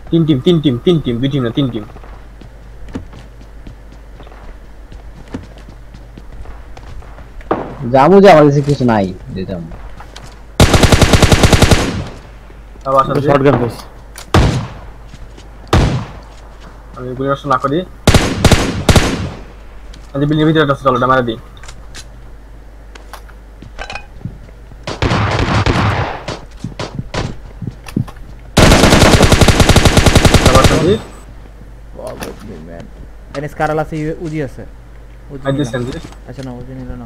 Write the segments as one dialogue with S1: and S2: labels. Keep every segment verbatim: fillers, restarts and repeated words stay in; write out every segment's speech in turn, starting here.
S1: তিন টিম তিন টিম তিন টিম দুই টিম না তিন টিম
S2: জামু যে আমার কাছে কিছু নাই দিতাম
S1: আবার সাথে
S3: শটগান গাইস
S1: আমি গুলি রস না করি আজ বিল্ডিং ভিতরে একটা চলো মারা দি আবার সাথে
S3: ম্যান এনে স্কারাল আছে উজি আছে উজি
S1: আজ সেন্দি
S3: আচ্ছা না উজি নিল না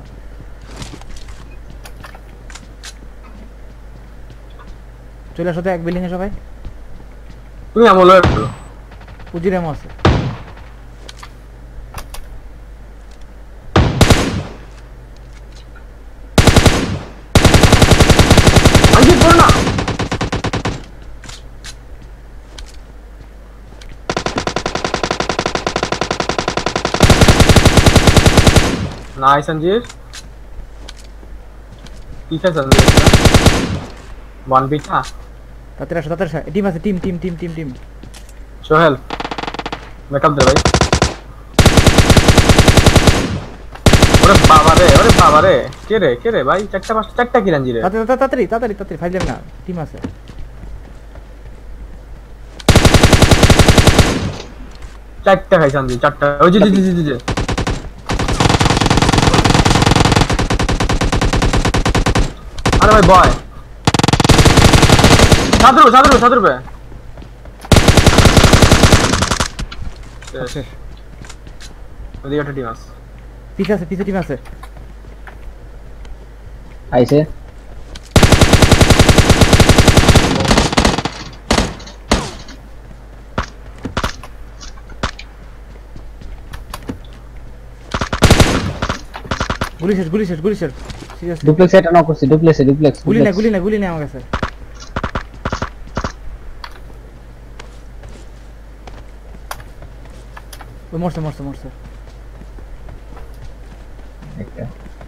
S3: চলে আসো তো এক বিল্ডিং এ সবাই
S1: তুমি আমল
S3: উজি রেমো আছে
S1: আজ পড় না नाइस अंजीर ठीक है संजीर वन पीछा
S3: তাড়াতাড়ি আসো তাড়াতাড়ি আসো টিম আছে team team team team team
S1: Sohel makeup दे भाई अरे बाबा रे अरे बाबा रे के रे के रे भाई चारटा पांच चारटा की रंजीर
S3: তাড়াতাড়ি তাড়াতাড়ি তাড়াতাড়ি তাড়াতাড়ি ফাইল যাবে না টিম আছে
S1: चारटा खाई संजीर चारटा ओए जी जी जी जी अरे भाई बॉय सात रुपए सात रुपए सात रुपए ওদিকে একটা টিম আছে
S3: পিছে আছে পিছে টিম আছে
S2: আইছে
S3: গুলি শেষ গুলি শেষ গুলি শেষ সিরিয়াসলি
S2: ডুপ্লেক্স এটা নক করছি ডুপ্লেক্স ডুপ্লেক্স
S3: গুলি না গুলি না গুলি না আমার কাছে ও মরছে মরছে মরছে
S2: একটা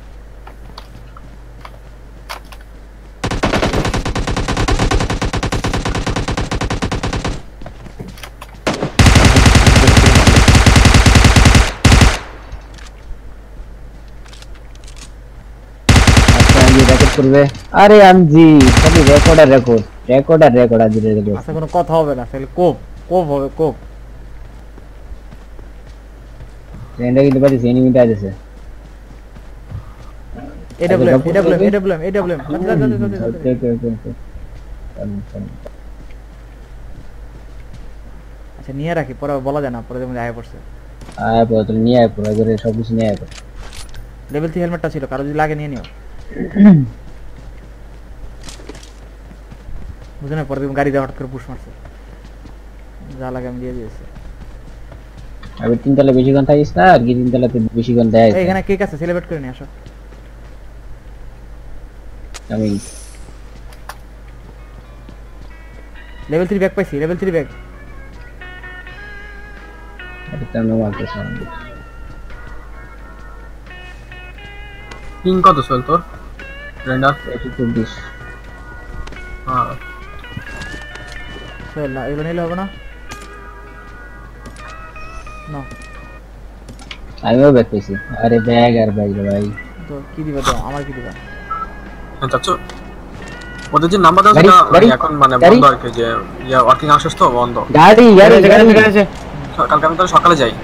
S2: করবে আরে আমজি খালি রেকর্ড আর রেকর্ড রেকর্ড আর রেকর্ড আজ রে গেল
S3: আচ্ছা কোনো কথা হবে না তাহলে কোপ কোপ হবে কোপ
S2: ট্রেনটা কিন্তু বাড়ি এনিমিটা আছে
S3: AWM AWM AWM AWM
S2: okay okay okay
S3: আচ্ছা নিয়ে রাখি পরে বলা যায় না পরে যেমন আয় পড়ছে
S2: আয় পড়ে নিয়ে আয় পড়ে করে সব কিছু নিয়ে আয় পড়ে
S3: লেভেল থ্রি হেলমেটটা ছিল কারো যদি লাগে নিয়ে নিও বুঝো না পরে গাড়ি দিয়ে হঠাৎ করে পুশ মারছে যা লাগে আমি দিয়ে দিয়েছি
S2: আমি তিনতলা বেশি ঘন্টা থাকিস না আর কি তিনতলাতে বেশি ঘন্টা দেয়
S3: এখানে কেক আছে সেলিব্রেট করে নিয়ে আসো
S2: আমি
S3: লেভেল থ্রি ব্যাগ পাইছি লেভেল থ্রি ব্যাগ
S2: এটা নাম আছে সামনে
S1: পিং কত সোহেল তোর রেন্ডার
S2: একশো চব্বিশ
S1: হ্যাঁ
S3: চল না এগুলো নিলে হবে না না
S2: আমিও ব্যাগ পেয়েছি আরে ব্যাগ আর ব্যাগ রে ভাই
S3: তো কি দিবা দাও আমার কি দিবা
S1: চাচ্ছো ওদের যে নাম্বার দাও
S2: গাড়ি,
S1: সেটা
S2: গাড়ি,
S1: এখন মানে
S2: গাড়ি।
S1: বন্ধ আর কি যে ইয়া ওয়ার্কিং আসাস তো বন্ধ
S2: গাড়ি গাড়ি গাড়ি
S3: আছে
S1: কালকে আমি তাহলে সকালে যাই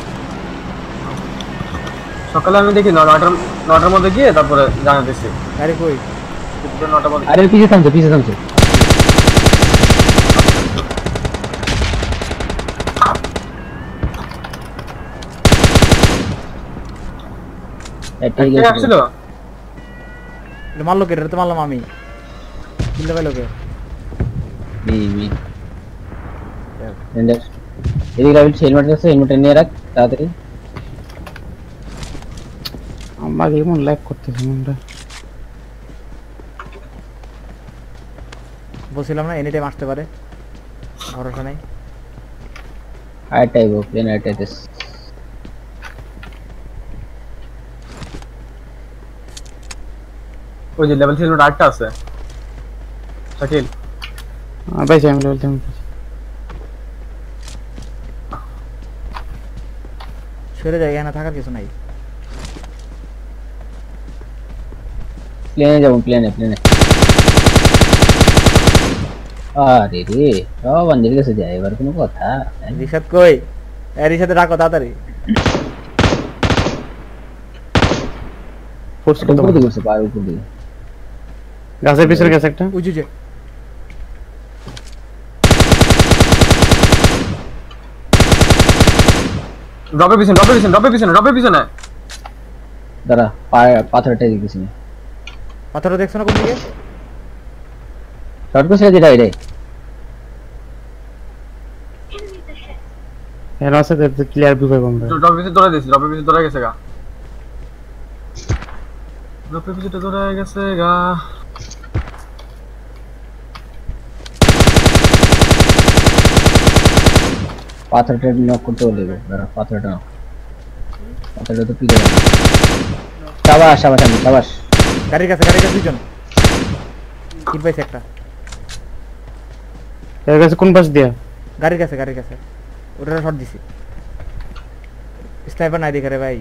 S1: সকালে আমি দেখি নটার নটার মধ্যে গিয়ে তারপরে জানাতেছি
S3: গাড়ি কই
S1: দুপুরে নটার মধ্যে
S2: আরে পিছে থামছে পিছে থামছে এটা
S1: কে আসছিল
S3: এটা মারলো কে এটা তো মারলাম আমি কিনতে পাইলো কে
S2: বি বি এন্ডার এদিকে রাইট হেলমেট আছে হেলমেট নিয়ে রাখ তাড়াতাড়ি
S4: আমার এমন লাইক করতেছে মনটা
S3: বলছিলাম না এনি টাইম আসতে পারে ভরসা নাই
S2: I type of plane I type
S1: ওই যে লেভেল থ্রি এর আটটা আছে শাকিল
S4: ভাই আমি লেভেল
S3: সরে যায় এখানে থাকার কিছু নাই।
S2: প্লেনে যাবো, প্লেনে প্লেনে। আরে রে সব আঞ্জের কাছে যায়, এবার কোনো কথা?
S3: রিশাদ কই? এ রিশাদে ডাকো তাড়াতাড়ি।
S4: ফোর্স
S2: এটা উপর দিকে করছে, পার উপর দিকে।
S4: গাছের পিছনে গেছে একটা।
S3: উজু যে
S1: ড্রপের পিছনে ড্রপের পিছনে ড্রপের পিছনে ড্রপের পিছনে।
S2: দাঁড়া, পাথরটা দিতেছি না।
S3: পাথরটা দেখছো না কোন দিকে?
S2: শর্ট করছে যেটা এটাই।
S4: এর আছে ক্লিয়ার ভিউ পাবো আমরা।
S1: ড্রপের পিছনে দৌড়াই দিয়েছি, ড্রপের পিছনে দৌড়াই গেছে গা। ড্রপের পিছনে দৌড়াই গেছে গা।
S2: পাথরটা নক করতে বলে দেবো। দাঁড়া, পাথরটা নক। পাথরটা তো পিকে যাবে। সাবাস সাবাস আমি সাবাস।
S3: গাড়ির কাছে, গাড়ির কাছে দুইজন। কিট পাইছে একটা।
S4: এর কাছে কোন পাশ দিয়া?
S3: গাড়ির কাছে, গাড়ির কাছে। ওটারে শট দিছি। স্নাইপার নাই দেখে রে ভাই।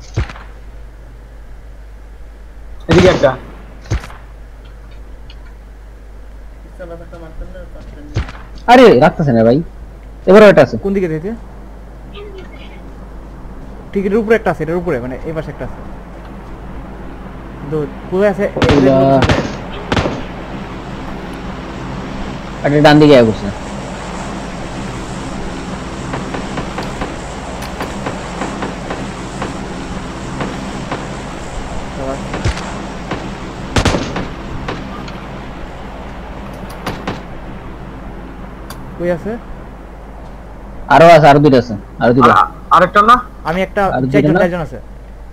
S1: এদিকে একটা।
S2: আরে রাখতেছে না ভাই, এবারে ওটা আছে।
S3: কোন দিকে দিতে? ঠিক এর উপরে একটা আছে, এটার উপরে মানে এই পাশে একটা আছে। কিন্তু কোথায় আছে?
S2: আরে ডান দিকে আয় করছে।
S3: কই আছে?
S2: আরো আছে, আরো দুইটা আছে, আরো দুইটা।
S1: আর- আরেকটা না?
S3: আমি একটা
S2: আর দুইজন
S3: চারজন
S2: না?
S3: চারজন আছে।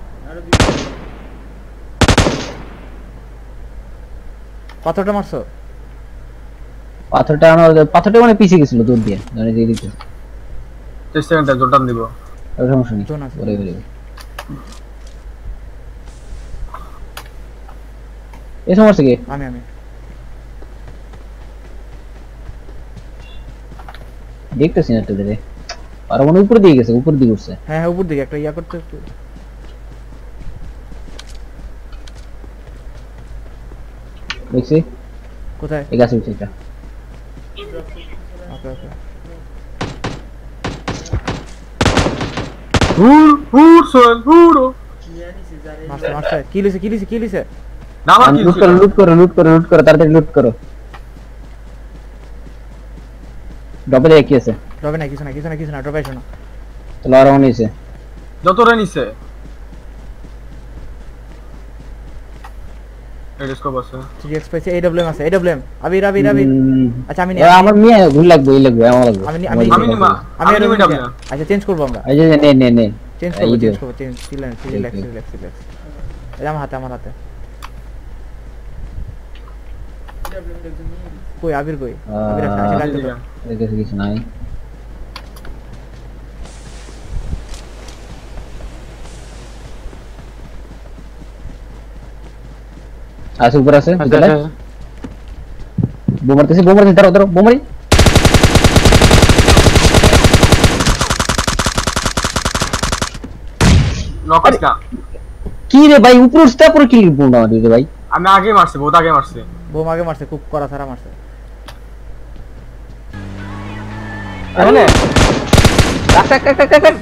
S3: পাথরটা মারছো?
S2: পাথরটা আমার পাথরটা মানে পিছিয়ে গেছিল দূর দিয়ে, মানে দিয়ে দিতে।
S1: তেইশ সেকেন্ডে জোরটান দিব।
S2: আর সমস্যা নেই,
S3: জোন আছে।
S2: বলে বলে এই সমস্যা কি?
S3: আমি আমি
S2: দেখতেছি না তোদের। আর মনে উপরে দিয়ে গেছে, উপর দিয়ে উঠছে।
S3: হ্যাঁ হ্যাঁ উপর দিকে একটা ইয়া করতে।
S2: দেখছি
S3: কোথায়?
S2: এই গাছে উঠছে এটা।
S3: ওকে ওকে।
S1: হুর হুর সোহেল হুরো।
S3: মারছে মারছে। কি লিছে কি লিছে কি লিছে?
S1: না আমার কি
S2: লুট করো লুট করো লুট করো লুট করো তাড়াতাড়ি লুট করো। ডবে দেখে কি আছে?
S3: ড্রপে নাই কিছু না কিছু না কিছু না ড্রপে শোনো।
S2: তাহলে আর মনে হইছে
S1: যত রে নিছে। এই স্কোপ আছে।
S3: থ্রি এক্স পাইছে, এডব্লিউএম আছে, এডব্লিউএম। আবির আবির আবির। আচ্ছা আমি নি
S2: আমার মিয়া ভুল লাগবে, এই লাগবে আমার লাগবে।
S3: আমি নি আমি
S1: আমি নিমা
S3: আমি
S1: আমি
S3: এডব্লিউএম
S1: নিমা
S3: নিবো। আচ্ছা চেঞ্জ করব আমরা।
S2: এই যে নে নে নে
S3: চেঞ্জ করব চেঞ্জ করব change relax relax relax relax. এই আমার হাতে আমার হাতে। কই আবির কই? আবির আছে আছে গাড়িতে তো।
S2: এই কিছু কিছু নাই। আছে উপর আছে ভিতরে। বোমারতেছি বোমারতেছি দাঁড়াও দাঁড়াও বোমারি।
S1: নকস না।
S2: কি রে ভাই উপর উঠতে পরে কি বোমা মারি রে ভাই?
S1: আমি আগে মারছি, বহুত আগে মারছি।
S3: বোম আগে মারছে, খুব করা ছাড়া মারছে।
S2: আরে কাট কাট কাট কাট কাট।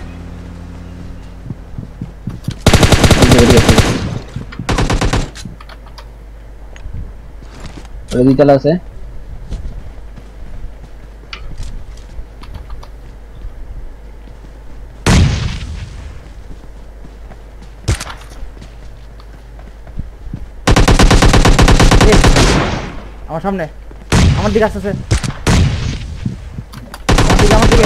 S2: ওই দিকটা আছে।
S3: আমার সামনে আমার দিকে আসতেছে। আমার দিকে আমার দিকে।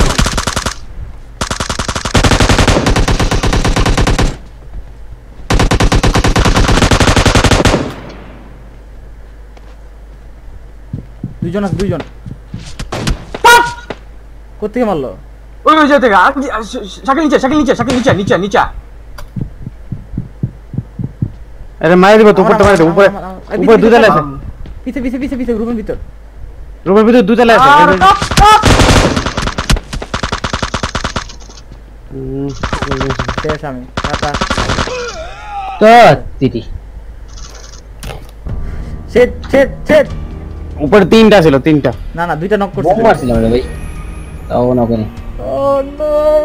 S3: দুইজন আছে দুইজন। কোত্থেকে মারলো?
S1: ওই ওই জায়গা থেকে আর কি- আর শ- শ- শাকিল নিচে শাকিল নিচে শাকিল নিচে নিচে নিচে।
S4: আরে মাইরে দিব তো, উপরটা মাইরে দিব, উপরে উপরে দুই তলা আছে।
S3: পিছে পিছে পিছে পিছে রুমের ভিতর।
S4: রুমের ভিতরে দুই তলা আছে। হুম,
S3: শেষ আমি টাটা
S2: তো তিতি
S3: শেট শেট শেট
S4: উপরে তিনটা ছিল তিনটা
S3: না না দুইটা নক
S2: বোম
S3: করছে
S2: মারছিলাম রে ভাই তাও না করে
S3: ও নো